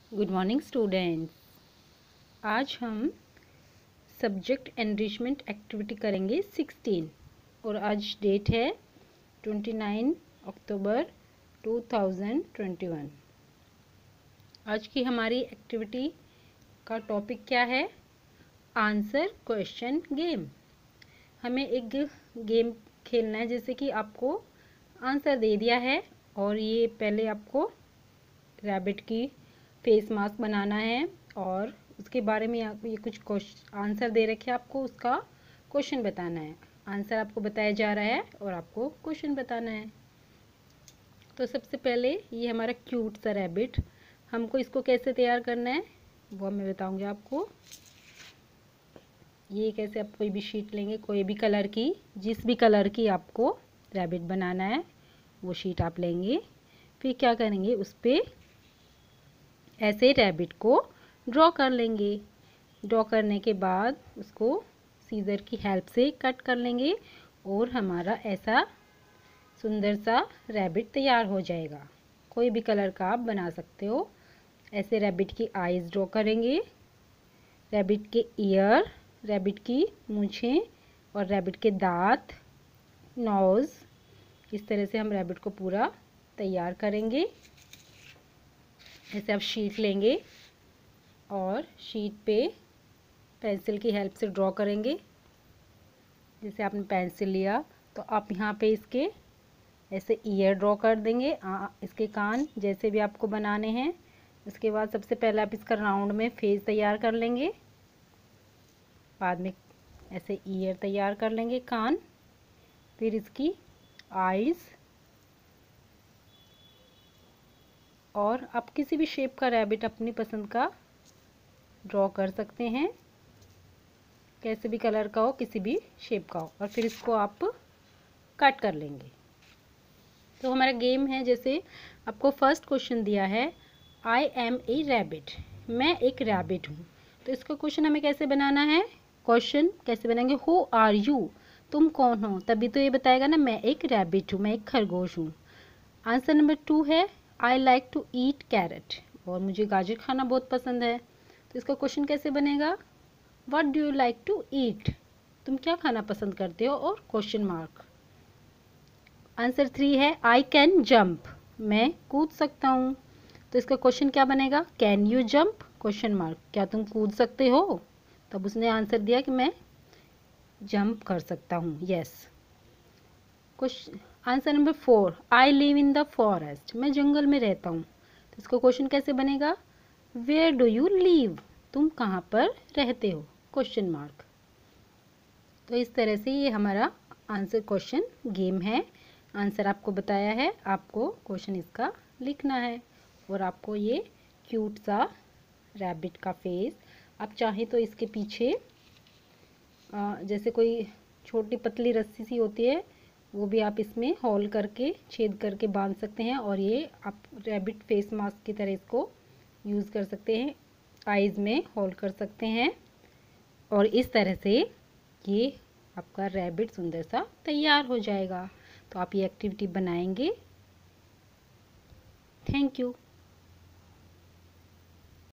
Good morning students. आज हम subject enrichment activity करेंगे 16 और आज डेट है 29 अक्टूबर 2021। आज की हमारी एक्टिविटी का टॉपिक क्या है? Answer question game. हमें एक गेम खेलना है, जैसे कि आपको आंसर दे दिया है और ये पहले आपको रैबिट की फेस मास्क बनाना है और उसके बारे में ये कुछ आंसर दे रखे हैं, आपको उसका क्वेश्चन बताना है। आंसर आपको बताया जा रहा है और आपको क्वेश्चन बताना है। तो सबसे पहले ये हमारा क्यूट सा रैबिट, हमको इसको कैसे तैयार करना है वो मैं बताऊंगी आपको। ये कैसे आप कोई भी शीट लेंगे, कोई भी कलर की, जिस भी कलर की आपको रैबिट बनाना है वो शीट आप लेंगे। फिर क्या करेंगे, उस पर ऐसे रैबिट को ड्रॉ कर लेंगे। ड्रॉ करने के बाद उसको सीजर की हेल्प से कट कर लेंगे और हमारा ऐसा सुंदर सा रैबिट तैयार हो जाएगा। कोई भी कलर का आप बना सकते हो। ऐसे रैबिट की आईज ड्रॉ करेंगे, रैबिट के ईयर, रैबिट की मूंछें और रैबिट के दांत, नोज़। इस तरह से हम रैबिट को पूरा तैयार करेंगे। ऐसे आप शीट लेंगे और शीट पे पेंसिल की हेल्प से ड्रॉ करेंगे। जैसे आपने पेंसिल लिया तो आप यहाँ पे इसके ऐसे ईयर ड्रॉ कर देंगे, इसके कान जैसे भी आपको बनाने हैं। उसके बाद सबसे पहले आप इसका राउंड में फेस तैयार कर लेंगे, बाद में ऐसे ईयर तैयार कर लेंगे, कान, फिर इसकी आईज़। और आप किसी भी शेप का रैबिट अपनी पसंद का ड्रॉ कर सकते हैं, कैसे भी कलर का हो, किसी भी शेप का हो। और फिर इसको आप कट कर लेंगे। तो हमारा गेम है, जैसे आपको फर्स्ट क्वेश्चन दिया है, आई एम ए रैबिट, मैं एक रैबिट हूँ। तो इसका क्वेश्चन हमें कैसे बनाना है, क्वेश्चन कैसे बनाएंगे, हु आर यू, तुम कौन हो, तभी तो ये बताएगा ना मैं एक रैबिट हूँ, मैं एक खरगोश हूँ। आंसर नंबर 2 है, I like to eat carrot, और मुझे गाजर खाना बहुत पसंद है। तो इसका क्वेश्चन कैसे बनेगा, what do you like to eat, तुम क्या खाना पसंद करते हो, और क्वेश्चन मार्क। आंसर 3 है, आई कैन जंप, मैं कूद सकता हूँ। तो इसका क्वेश्चन क्या बनेगा, can you jump, question mark, क्या तुम कूद सकते हो। तब उसने आंसर दिया कि मैं जंप कर सकता हूँ, yes. Answer number 4, I live in the forest, मैं जंगल में रहता हूँ। तो इसका क्वेश्चन कैसे बनेगा, वेयर डू यू लिव, तुम कहाँ पर रहते हो, क्वेश्चन मार्क। तो इस तरह से ये हमारा आंसर क्वेश्चन गेम है। आंसर आपको बताया है, आपको क्वेश्चन इसका लिखना है और आपको ये क्यूट सा रैबिट का फेस, आप चाहें तो इसके पीछे जैसे कोई छोटी पतली रस्सी सी होती है, वो भी आप इसमें होल करके, छेद करके बांध सकते हैं और ये आप रैबिट फेस मास्क की तरह इसको यूज़ कर सकते हैं। आईज़ में होल कर सकते हैं और इस तरह से ये आपका रैबिट सुंदर सा तैयार हो जाएगा। तो आप ये एक्टिविटी बनाएंगे। Thank you.